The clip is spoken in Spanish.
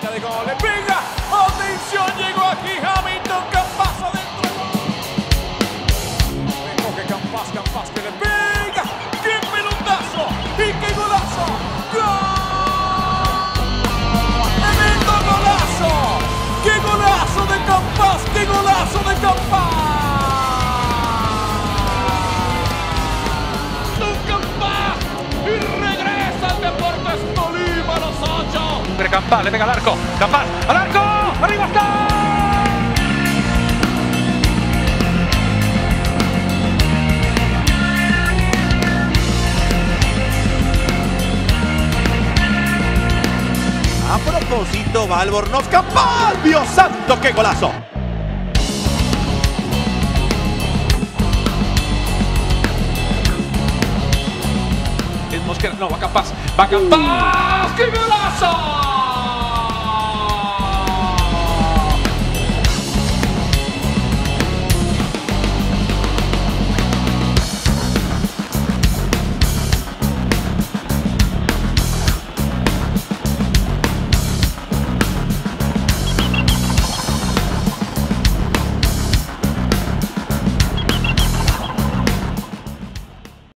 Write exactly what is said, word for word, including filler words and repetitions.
cerca de gol. ¡Venga! ¡Atención! Llegó aquí Hamilton. Campas adentro. Recoge Campas, Campas que le pega. ¡Qué pelotazo! ¡Y qué golazo! ¡Gol! ¡Tremendo golazo! ¡Qué golazo de Campas! ¡Qué golazo de Campas! Campas, le pega al arco, Campas, al arco, arriba está. A propósito, va Albornoz, Campas, Dios santo, qué golazo. Es Mosquera, no, va Campas, va Campas, qué golazo.